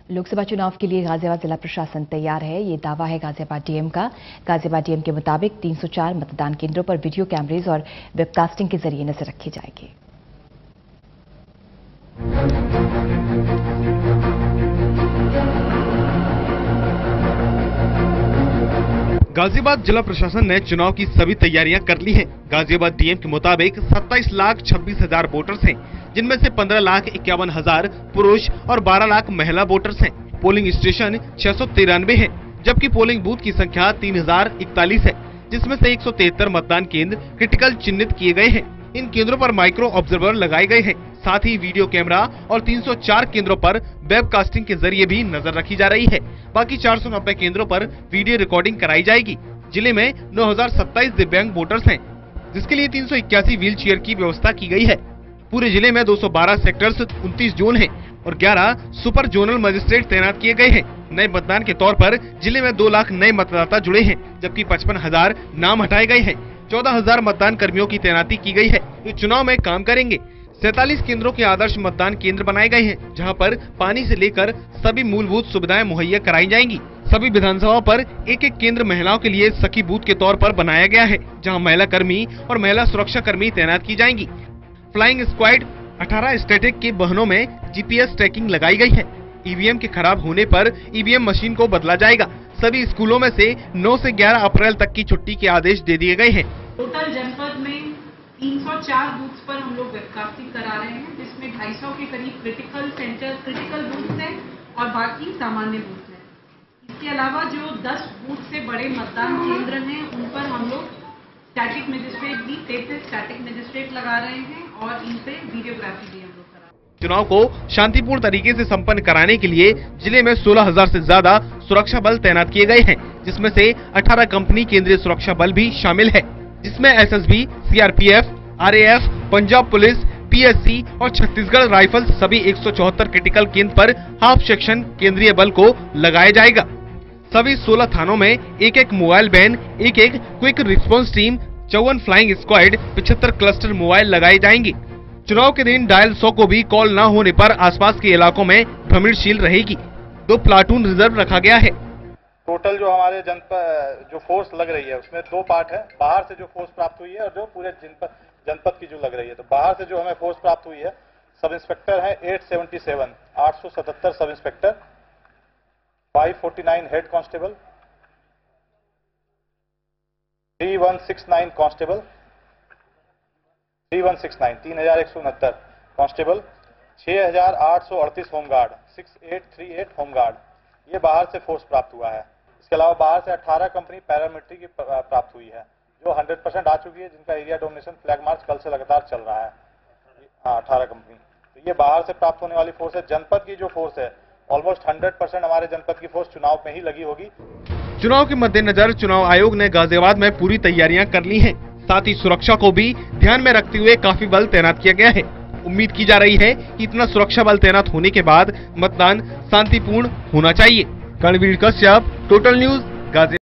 लोकसभा चुनाव के लिए गाजियाबाद जिला प्रशासन तैयार है, ये दावा है गाजियाबाद डीएम का। गाजियाबाद डीएम के मुताबिक 304 मतदान केंद्रों पर वीडियो कैमरेज और वेबकास्टिंग के जरिए नजर रखी जाएगी। गाजियाबाद जिला प्रशासन ने चुनाव की सभी तैयारियां कर ली हैं। गाजियाबाद डीएम के मुताबिक 27,26,000 वोटर्स हैं, जिनमें से 15,51,000 पुरुष और 12 लाख महिला वोटर्स हैं। पोलिंग स्टेशन 693 हैं, जबकि पोलिंग बूथ की संख्या 3,041 है, जिसमें से 173 मतदान केंद्र क्रिटिकल चिन्हित किए गए हैं। इन केंद्रों पर माइक्रो ऑब्जर्वर लगाए गए हैं। साथ ही वीडियो कैमरा और 304 केंद्रों पर वेबकास्टिंग के जरिए भी नजर रखी जा रही है। बाकी 490 केंद्रों पर वीडियो रिकॉर्डिंग कराई जाएगी। जिले में 9,027 दिव्यांग वोटर्स हैं, जिसके लिए 381 व्हील चेयर की व्यवस्था की गई है। पूरे जिले में 212 सेक्टर्स, 29 जोन हैं और 11 सुपर जोनल मजिस्ट्रेट तैनात किए गए हैं। नए मतदान के तौर पर जिले में 2 लाख नए मतदाता जुड़े हैं, जबकि 55,000 नाम हटाए गए हैं। 14,000 मतदान कर्मियों की तैनाती की गई है, जो चुनाव में काम करेंगे। 47 केंद्रों के आदर्श मतदान केंद्र बनाए गए हैं, जहां पर पानी से लेकर सभी मूलभूत सुविधाएं मुहैया कराई जाएंगी। सभी विधानसभाओं पर एक केंद्र महिलाओं के लिए सखी बूथ के तौर पर बनाया गया है, जहां महिला कर्मी और महिला सुरक्षा कर्मी तैनात की जाएंगी। फ्लाइंग स्क्वाड 18 स्टैटिक के वाहनों में जीपीएस ट्रैकिंग लगाई गई है। ईवीएम के खराब होने पर ईवीएम मशीन को बदला जाएगा। सभी स्कूलों में से 9 से 11 अप्रैल तक की छुट्टी के आदेश दे दिए गए हैं। टोटल जनपद में 304 बूथ्स पर हम लोग वेबकास्टिंग करा रहे हैं, जिसमें 250 के करीब क्रिटिकल बूथ्स हैं और बाकी सामान्य बूथ्स हैं। इसके अलावा जो 10 बूथ से बड़े मतदान केंद्र हैं, उन पर हम लोग स्टैटिक मजिस्ट्रेट भी 33 स्टैटिक मजिस्ट्रेट लगा रहे हैं और इन पे वीडियोग्राफी भी हम लोग करा रहे हैं। चुनाव को शांतिपूर्ण तरीके से संपन्न कराने के लिए जिले में 16,000 से ज्यादा सुरक्षा बल तैनात किए गए हैं, जिसमें से 18 कंपनी केंद्रीय सुरक्षा बल भी शामिल है, जिसमें SSB, CRPF, RAF, Punjab police, PSC और छत्तीसगढ़ राइफल्स सभी 174 क्रिटिकल केंद्र पर हाफ सेक्शन केंद्रीय बल को लगाया जाएगा। सभी 16 थानों में एक मोबाइल वैन, एक quick response team, 54 flying squad, 75 cluster mobile लगाए जाएंगे। चुनाव के दिन डायल 100 को भी कॉल न होने पर आसपास के इलाकों में भ्रमणशील रहेगी। 2 प्लाटून रिजर्व रखा गया है। टोटल जो हमारे जनपद जो फोर्स लग रही है, उसमें 2 पार्ट है। बाहर से जो फोर्स प्राप्त हुई है और जो पूरे जनपद की जो लग रही है। तो बाहर से जो हमें फोर्स प्राप्त हुई है, सब इंस्पेक्टर है 877 sub inspector, 549 head constable, 3169 constable, 3169 constable, 6,838 home guard, 6838 home guard, ये बाहर से फोर्स प्राप्त हुआ है। इसके अलावा बाहर से 18 कंपनी पैरामिलिट्री की प्राप्त हुई है, जो 100% आ चुकी है, जिनका एरिया डोमिनेशन फ्लैग मार्च कल से लगातार चल रहा है। 18 कंपनी, तो ये बाहर से प्राप्त होने वाली फोर्स है। जनपद की जो फोर्स है, ऑलमोस्ट 100% हमारे जनपद की फोर्स चुनाव में ही लगी होगी। चुनाव के मद्देनजर चुनाव आयोग ने गाजियाबाद में पूरी तैयारियां कर ली हैं। साथ ही सुरक्षा को भी ध्यान में रखते हुए काफी बल तैनात किया गया है। उम्मीद की जा रही है कि इतना सुरक्षा बल तैनात होने के बाद मतदान शांतिपूर्ण होना चाहिए। Karnveer Kashyap, total news, Ghaziabad.